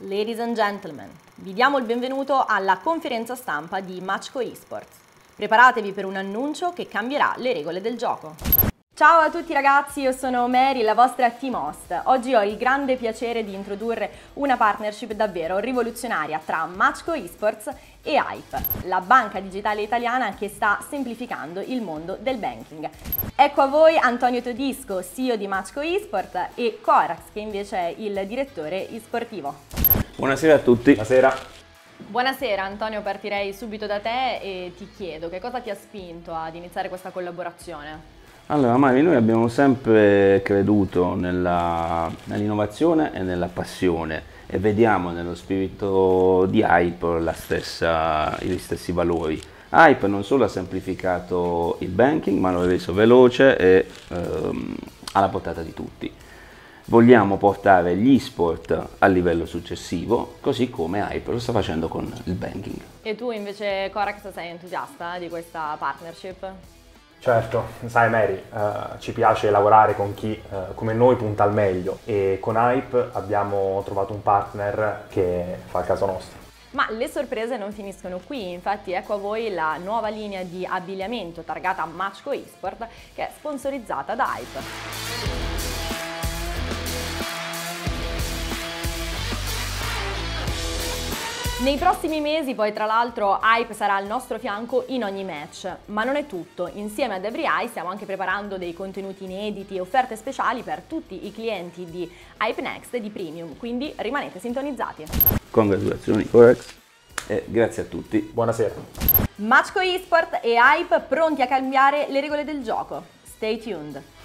Ladies and gentlemen, vi diamo il benvenuto alla conferenza stampa di Matchco Esports. Preparatevi per un annuncio che cambierà le regole del gioco. Ciao a tutti ragazzi, io sono Mary, la vostra team host. Oggi ho il grande piacere di introdurre una partnership davvero rivoluzionaria tra Matchco Esports e Hype, la banca digitale italiana che sta semplificando il mondo del banking. Ecco a voi Antonio Todisco, CEO di Matchco Esports, e Corax, che invece è il direttore esportivo. Buonasera a tutti. Buonasera. Buonasera Antonio, partirei subito da te e ti chiedo che cosa ti ha spinto ad iniziare questa collaborazione? Allora Mari, noi abbiamo sempre creduto nell'innovazione e nella passione e vediamo nello spirito di Hype gli stessi valori. Hype non solo ha semplificato il banking, ma lo ha reso veloce e alla portata di tutti. Vogliamo portare gli e-sport a livello successivo, così come Hype lo sta facendo con il banking. E tu invece, Corax, sei entusiasta di questa partnership? Certo, sai Mary, ci piace lavorare con chi come noi punta al meglio e con Hype abbiamo trovato un partner che fa il caso nostro. Ma le sorprese non finiscono qui, infatti ecco a voi la nuova linea di abbigliamento targata Matchco Esport che è sponsorizzata da Hype. Nei prossimi mesi poi tra l'altro Hype sarà al nostro fianco in ogni match, ma non è tutto, insieme ad EveryEye stiamo anche preparando dei contenuti inediti e offerte speciali per tutti i clienti di Hype Next e di Premium, quindi rimanete sintonizzati. Congratulazioni Corax e grazie a tutti. Buonasera. Matchco Esport e Hype pronti a cambiare le regole del gioco. Stay tuned!